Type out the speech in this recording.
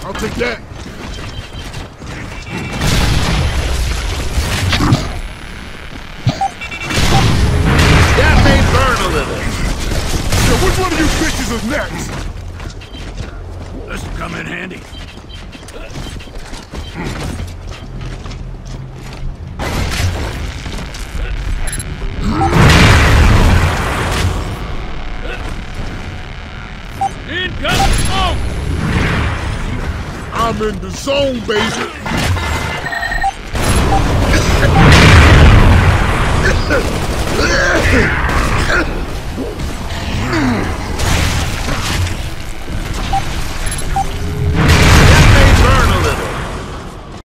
I'll take that. That may burn a little. So which one of you bitches is next? This will come in handy. Incoming smoke! I'm in the zone, baby.